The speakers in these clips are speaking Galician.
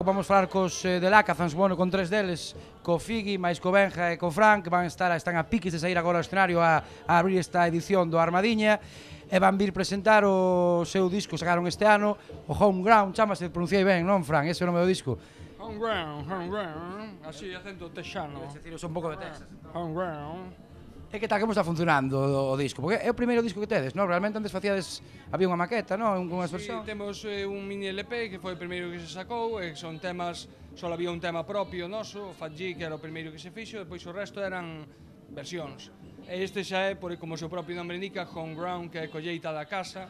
vamos falar cos de Lacazans, bueno, con tres deles, co Figui, máis co Benja e co Fran, que están a piques de sair agora ao escenario a abrir esta edición do Armadiña, e van vir presentar o seu disco, sacaron este ano, o Homeground, chamase, pronunciei ben, non, Fran? Ese é o nome do disco. Homeground, así, acento texano. É dicir, un pouco de Texas. Homeground. E que tal, como está funcionando o disco? Porque é o primeiro disco que tedes, non? Realmente antes facíades, había unha maqueta, non? Unhas versións. Sí, temos un mini LP que foi o primeiro que se sacou, e son temas, só había un tema propio noso, o Fat G, que era o primeiro que se fixo, e depois o resto eran versións. E este xa é, como o seu propio nome indica, Homeground, que é colleita da casa,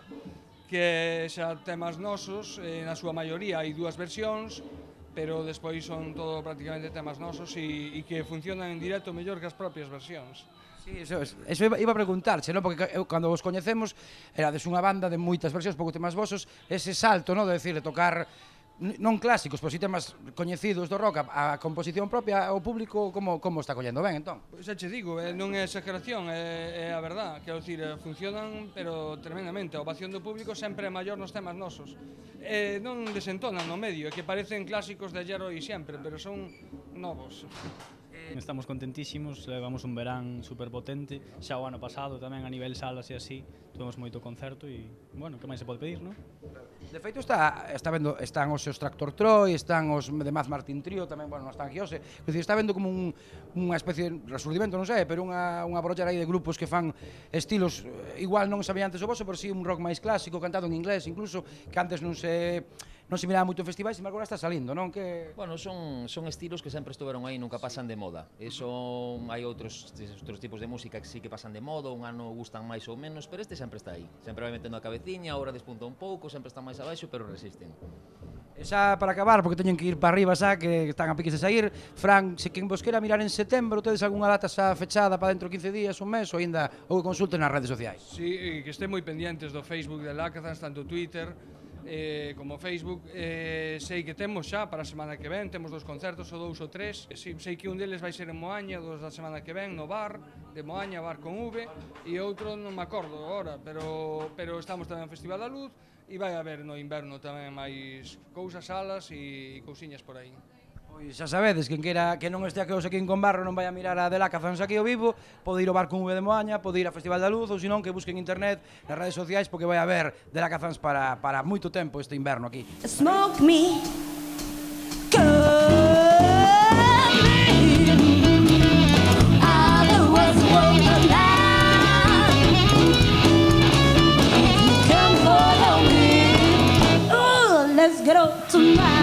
que xa temas nosos, na súa maioría hai dúas versións, pero despois son todo prácticamente temas nosos e que funcionan en directo mellor que as propias versións. Sí, eso iba a preguntarche, non? Porque cando vos coñecemos erades unha banda de moitas versións, pouco temas vosos, ese salto, non? De decir, de tocar non clásicos, pero si temas coñecidos do rock, a composición propia, o público como está collendo ben, entón? Pois xa che digo, non é exageración, é a verdad, quero dicir, funcionan, pero tremendamente, a ovación do público sempre é maior nos temas nosos. Non desentonan no medio, é que parecen clásicos de ayer e sempre, pero son novos. Estamos contentísimos, levamos un verán super potente, xa o ano pasado tamén a nivel salas e así, tuvemos moito concerto e, bueno, que máis se pode pedir, non? De feito están os seus Tractor Troy, están os de Mad Martin Trio, tamén, bueno, non están aquí hoxe, está vendo como unha especie de resurdimento, non sei, pero unha brollera aí de grupos que fan estilos, igual non semellantes ao voso, pero si un rock máis clásico, cantado en inglés, incluso, que antes non se miraba moito en festivais, e agora está salindo, non? Bueno, son estilos que sempre estuveron aí, nunca pasan de moda. Hai outros tipos de música que sí que pasan de moda, un ano gustan máis ou menos, pero este sempre está aí. Sempre vai metendo a cabeciña, ahora despunta un pouco, sempre están máis abaixo, pero resisten. E xa para acabar, porque teñen que ir para arriba xa, que están a piques de sair, Fran, se quen vos quera mirar en setembro, tedes algunha data xa fechada para dentro de 15 días, un mes, ou ainda ou consulten nas redes sociais? Sí, que estén moi pendientes do Facebook de Lacazans, tanto Twitter como Facebook. Sei que temos xa para a semana que ven, temos 2 concertos, ou 2 ou 3. Sei que un deles vai ser en Moaña, 2 da semana que ven, no bar de Moaña, bar con V, e outro non me acordo agora, pero estamos tamén no Festival da Luz, e vai haber no inverno tamén máis cousas, salas e cousiñas por aí. Pois xa sabedes, quen queira que non este aquí en Conbarro non vai a mirar a de Lacazans aquí ao vivo, pode ir ao bar con V de Moaña, pode ir ao Festival da Luz, ou senón que busquen internet, nas redes sociais, porque vai haber de Lacazans para moito tempo este inverno aquí. Smoke me, go I was alive. Come follow me, ooh, let's get out tonight.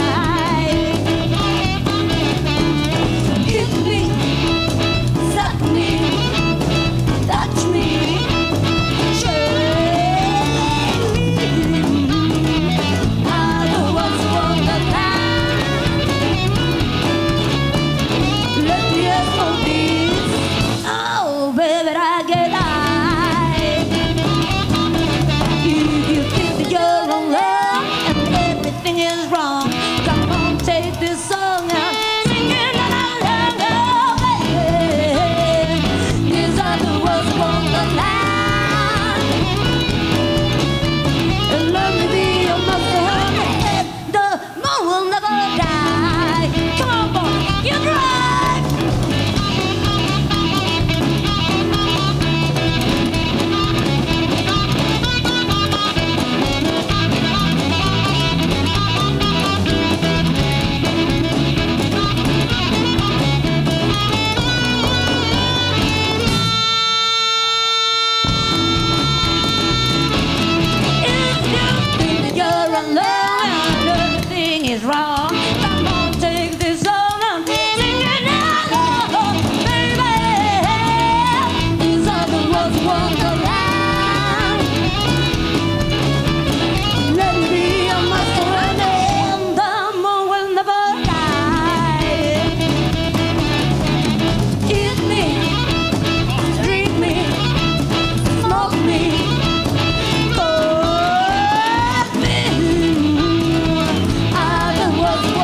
Was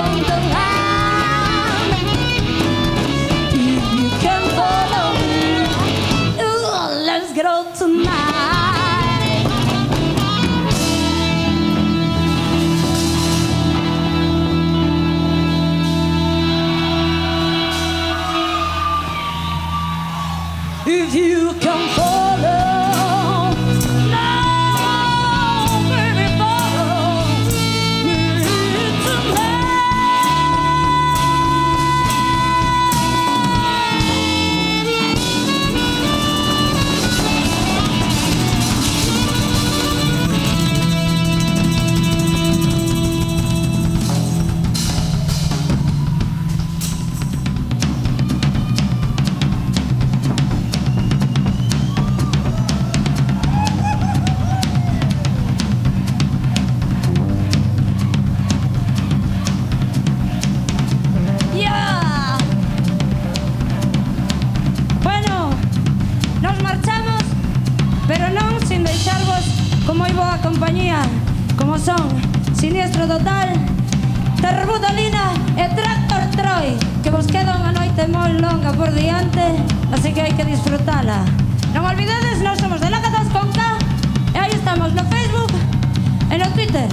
sinistro total, Terbudalina e Tractor Troy, que vos queda unha noite moi longa por diante, así que hai que disfrutala. Non olvidedes, nós somos de Lagatas con K, e aí estamos no Facebook e no Twitter.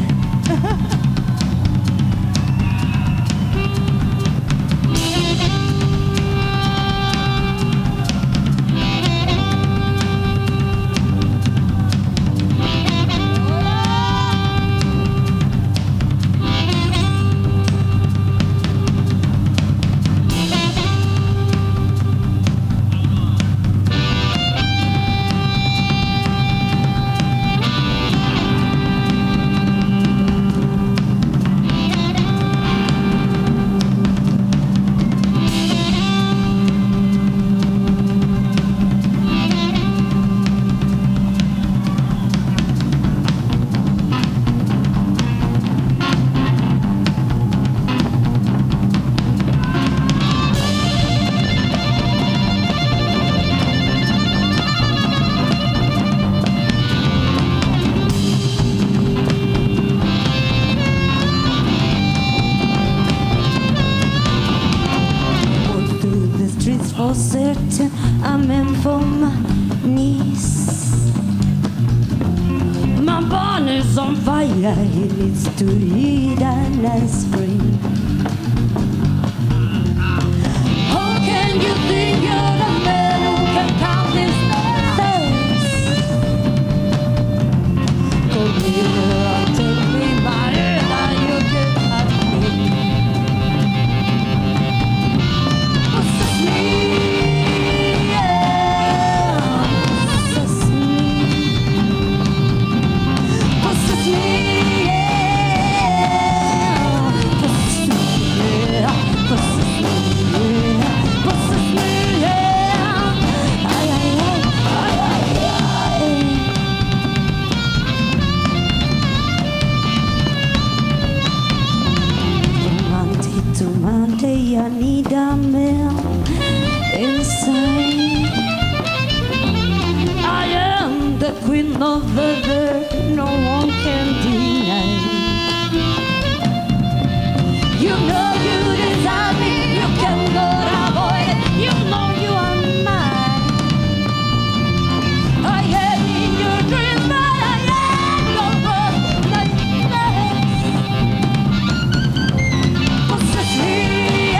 For certain, I'm in for my niece. My barn is on fire, he needs to eat and ice cream. How can you think you're the man who can count his days? Come here and take me by the hand, you can have me. Possess me. I need a man inside. I am the queen of the dirt, no one can deny. You know you desire me, you cannot avoid it. You know you are mine. I am in your dreams, but I am your worst nightmare. Possess me.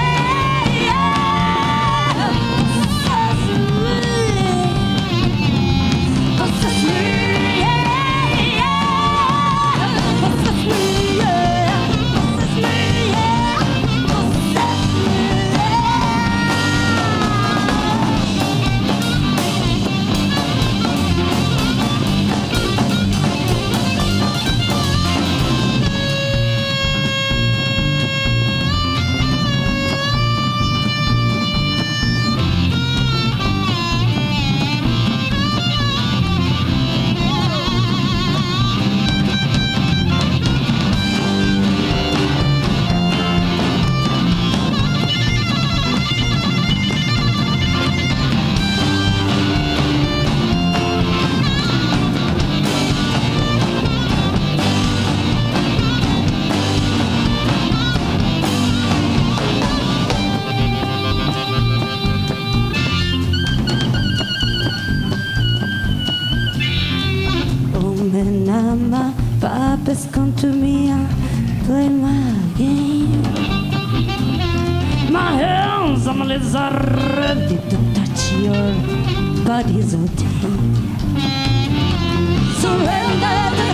Papa's come to me and play my game. My hands, my lips are ready to touch your body so deep. Surrender.